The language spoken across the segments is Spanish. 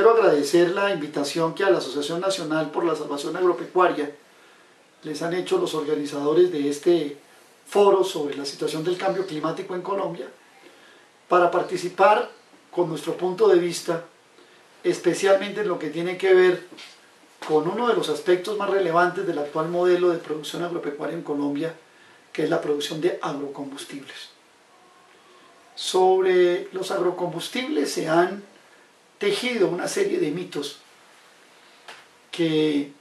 quiero agradecer la invitación que a la Asociación Nacional por la Salvación Agropecuaria les han hecho los organizadores de este foro sobre la situación del cambio climático en Colombia, para participar con nuestro punto de vista, especialmente en lo que tiene que ver con uno de los aspectos más relevantes del actual modelo de producción agropecuaria en Colombia, que es la producción de agrocombustibles. Sobre los agrocombustibles se han tejido una serie de mitos que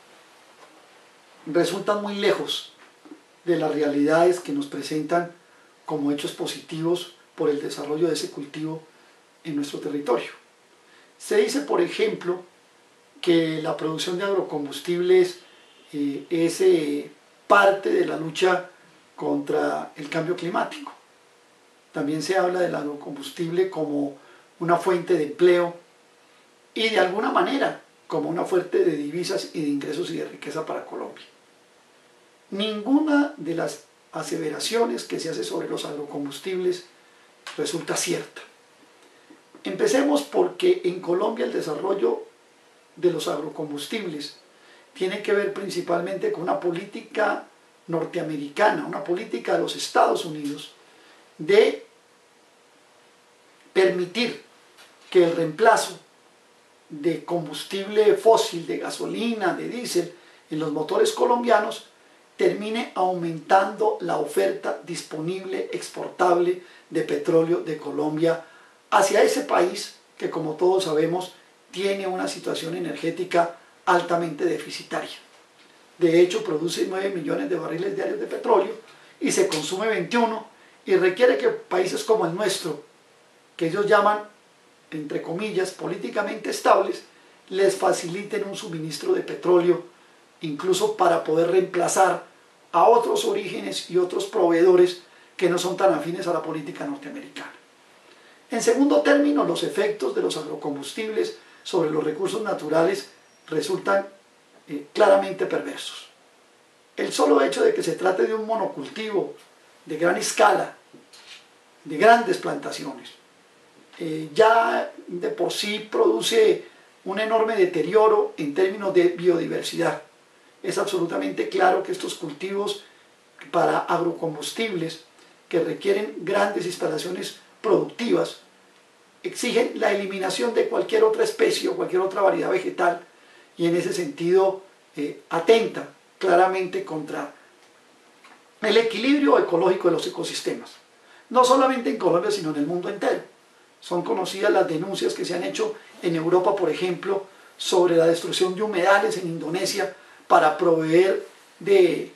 resultan muy lejos de las realidades que nos presentan como hechos positivos por el desarrollo de ese cultivo en nuestro territorio. Se dice, por ejemplo, que la producción de agrocombustibles es parte de la lucha contra el cambio climático. También se habla del agrocombustible como una fuente de empleo y de alguna manera como una fuente de divisas y de ingresos y de riqueza para Colombia. Ninguna de las aseveraciones que se hace sobre los agrocombustibles resulta cierta. Empecemos porque en Colombia el desarrollo de los agrocombustibles tiene que ver principalmente con una política norteamericana, una política de los Estados Unidos de permitir que el reemplazo de combustible fósil, de gasolina, de diésel en los motores colombianos termine aumentando la oferta disponible, exportable de petróleo de Colombia hacia ese país que, como todos sabemos, tiene una situación energética altamente deficitaria. De hecho, produce 9 millones de barriles diarios de petróleo y se consume 21, y requiere que países como el nuestro, que ellos llaman, entre comillas, políticamente estables, les faciliten un suministro de petróleo, incluso para poder reemplazar a otros orígenes y otros proveedores que no son tan afines a la política norteamericana. En segundo término, los efectos de los agrocombustibles sobre los recursos naturales resultan claramente perversos. El solo hecho de que se trate de un monocultivo de gran escala, de grandes plantaciones, ya de por sí produce un enorme deterioro en términos de biodiversidad. Es absolutamente claro que estos cultivos para agrocombustibles, que requieren grandes instalaciones productivas, exigen la eliminación de cualquier otra especie o cualquier otra variedad vegetal, y en ese sentido atenta claramente contra el equilibrio ecológico de los ecosistemas, no solamente en Colombia sino en el mundo entero. Son conocidas las denuncias que se han hecho en Europa, por ejemplo, sobre la destrucción de humedales en Indonesia para proveer de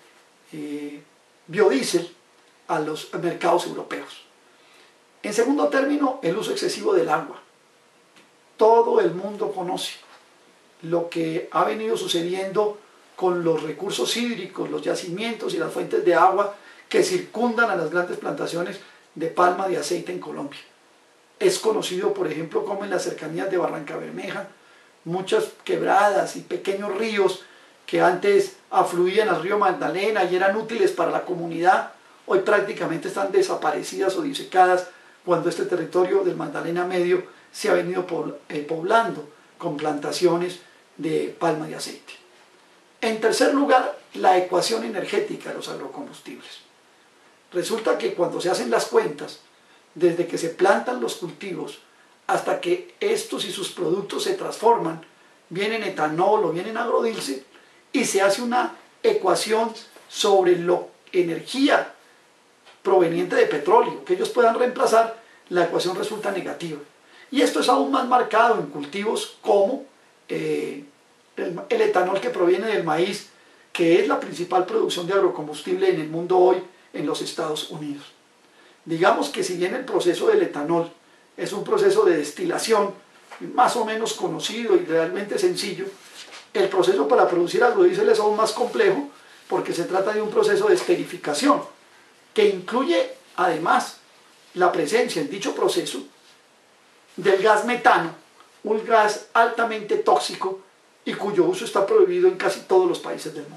biodiesel a los mercados europeos. En segundo término, el uso excesivo del agua. Todo el mundo conoce lo que ha venido sucediendo con los recursos hídricos, los yacimientos y las fuentes de agua que circundan a las grandes plantaciones de palma de aceite en Colombia. Es conocido, por ejemplo, como en las cercanías de Barrancabermeja, muchas quebradas y pequeños ríos que antes afluían al río Magdalena y eran útiles para la comunidad, hoy prácticamente están desaparecidas o disecadas, cuando este territorio del Magdalena Medio se ha venido poblando con plantaciones de palma de aceite. En tercer lugar, la ecuación energética de los agrocombustibles. Resulta que cuando se hacen las cuentas, desde que se plantan los cultivos hasta que estos y sus productos se transforman, bien en etanol o bien en agrodiesel, y se hace una ecuación sobre la energía proveniente de petróleo que ellos puedan reemplazar, la ecuación resulta negativa. Y esto es aún más marcado en cultivos como el etanol que proviene del maíz, que es la principal producción de agrocombustible en el mundo hoy en los Estados Unidos. Digamos que si bien el proceso del etanol es un proceso de destilación más o menos conocido y realmente sencillo, el proceso para producir agrodiesel es aún más complejo, porque se trata de un proceso de esterificación que incluye además la presencia en dicho proceso del gas metano, un gas altamente tóxico y cuyo uso está prohibido en casi todos los países del mundo.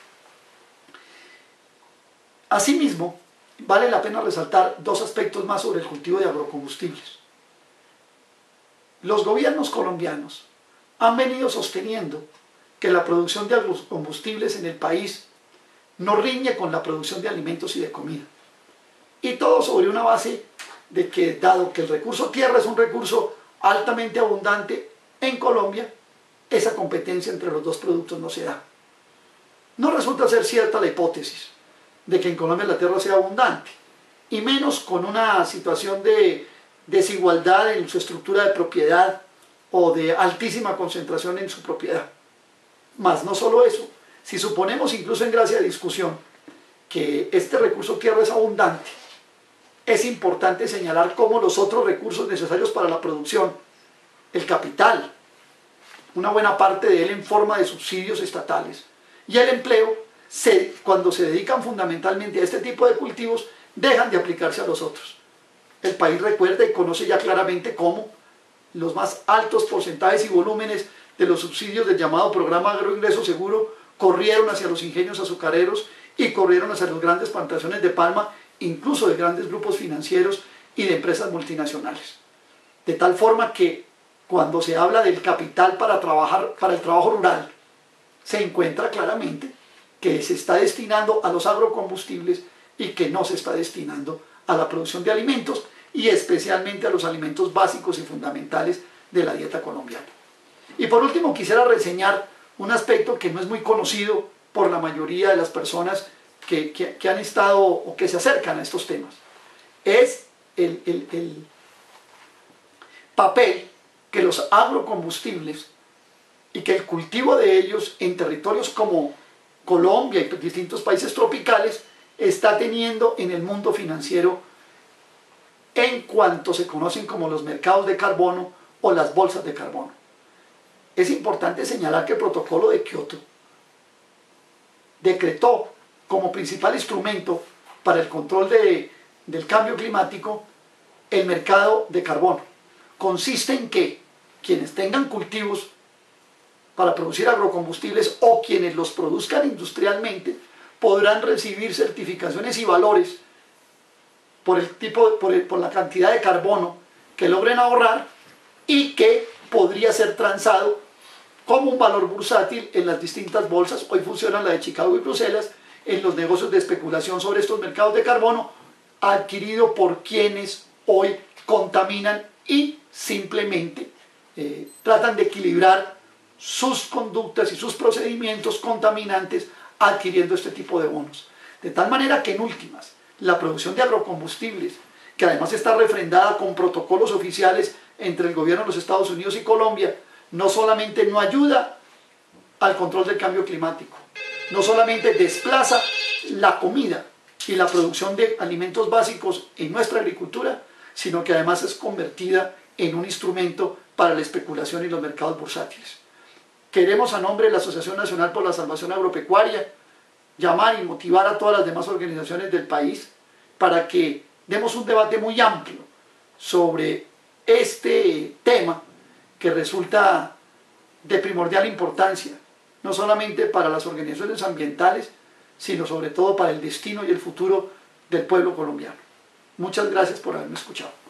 Asimismo, vale la pena resaltar dos aspectos más sobre el cultivo de agrocombustibles. los gobiernos colombianos han venido sosteniendo que la producción de agrocombustibles en el país no riñe con la producción de alimentos y de comida. Y todo sobre una base de que, dado que el recurso tierra es un recurso altamente abundante en Colombia, esa competencia entre los dos productos no se da. No resulta ser cierta la hipótesis de que en Colombia la tierra sea abundante, y menos con una situación de desigualdad en su estructura de propiedad o de altísima concentración en su propiedad. Mas no solo eso, si suponemos incluso en gracia de discusión que este recurso tierra es abundante, es importante señalar cómo los otros recursos necesarios para la producción, el capital, una buena parte de él en forma de subsidios estatales, y el empleo, cuando se dedican fundamentalmente a este tipo de cultivos, dejan de aplicarse a los otros. El país recuerda y conoce ya claramente cómo los más altos porcentajes y volúmenes de los subsidios del llamado Programa Agroingreso Seguro corrieron hacia los ingenios azucareros y corrieron hacia las grandes plantaciones de palma, incluso de grandes grupos financieros y de empresas multinacionales. De tal forma que cuando se habla del capital para el trabajo rural, se encuentra claramente que se está destinando a los agrocombustibles y que no se está destinando a la producción de alimentos y especialmente a los alimentos básicos y fundamentales de la dieta colombiana. Y por último quisiera reseñar un aspecto que no es muy conocido por la mayoría de las personas que han estado o que se acercan a estos temas. Es el papel que los agrocombustibles y que el cultivo de ellos en territorios como Colombia y distintos países tropicales está teniendo en el mundo financiero en cuanto se conocen como los mercados de carbono o las bolsas de carbono. Es importante señalar que el protocolo de Kioto decretó como principal instrumento para el control del cambio climático el mercado de carbono. Consiste en que quienes tengan cultivos para producir agrocombustibles o quienes los produzcan industrialmente podrán recibir certificaciones y valores por la cantidad de carbono que logren ahorrar y que podría ser transado como un valor bursátil en las distintas bolsas. Hoy funcionan la de Chicago y Bruselas en los negocios de especulación sobre estos mercados de carbono, adquirido por quienes hoy contaminan y simplemente tratan de equilibrar sus conductas y sus procedimientos contaminantes adquiriendo este tipo de bonos. De tal manera que en últimas, la producción de agrocombustibles, que además está refrendada con protocolos oficiales entre el gobierno de los Estados Unidos y Colombia, no solamente no ayuda al control del cambio climático, no solamente desplaza la comida y la producción de alimentos básicos en nuestra agricultura, sino que además es convertida en un instrumento para la especulación y los mercados bursátiles. Queremos, a nombre de la Asociación Nacional por la Salvación Agropecuaria, llamar y motivar a todas las demás organizaciones del país para que demos un debate muy amplio sobre este tema que resulta de primordial importancia, no solamente para las organizaciones ambientales, sino sobre todo para el destino y el futuro del pueblo colombiano. Muchas gracias por haberme escuchado.